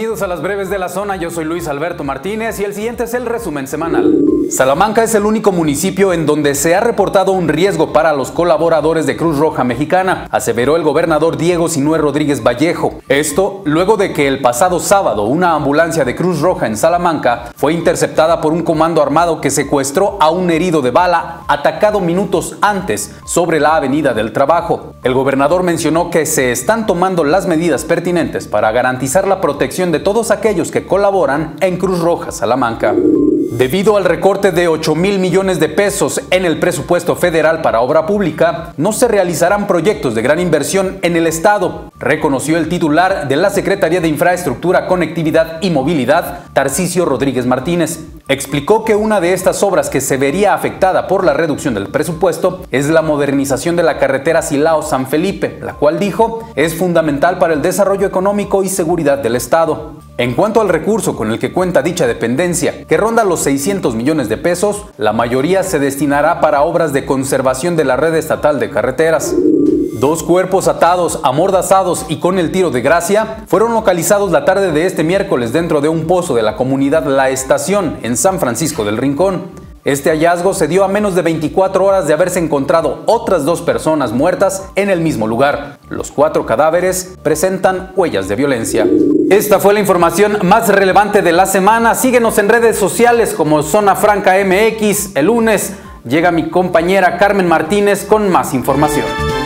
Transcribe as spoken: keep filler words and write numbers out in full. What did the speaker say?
Bienvenidos a las breves de la zona, yo soy Luis Alberto Martínez y el siguiente es el resumen semanal. Salamanca es el único municipio en donde se ha reportado un riesgo para los colaboradores de Cruz Roja Mexicana, aseveró el gobernador Diego Sinúe Rodríguez Vallejo. Esto luego de que el pasado sábado una ambulancia de Cruz Roja en Salamanca fue interceptada por un comando armado que secuestró a un herido de bala atacado minutos antes sobre la Avenida del Trabajo. El gobernador mencionó que se están tomando las medidas pertinentes para garantizar la protección de todos aquellos que colaboran en Cruz Roja Salamanca. Debido al recorte de ocho mil millones de pesos en el presupuesto federal para obra pública, no se realizarán proyectos de gran inversión en el estado, reconoció el titular de la Secretaría de Infraestructura, Conectividad y Movilidad, Tarcisio Rodríguez Martínez. Explicó que una de estas obras que se vería afectada por la reducción del presupuesto es la modernización de la carretera Silao-San Felipe, la cual dijo es fundamental para el desarrollo económico y seguridad del estado. En cuanto al recurso con el que cuenta dicha dependencia, que ronda los seiscientos millones de pesos, la mayoría se destinará para obras de conservación de la red estatal de carreteras. Dos cuerpos atados, amordazados y con el tiro de gracia fueron localizados la tarde de este miércoles dentro de un pozo de la comunidad La Estación en San Francisco del Rincón. Este hallazgo se dio a menos de veinticuatro horas de haberse encontrado otras dos personas muertas en el mismo lugar. Los cuatro cadáveres presentan huellas de violencia. Esta fue la información más relevante de la semana. Síguenos en redes sociales como Zona Franca M X. El lunes llega mi compañera Carmen Martínez con más información.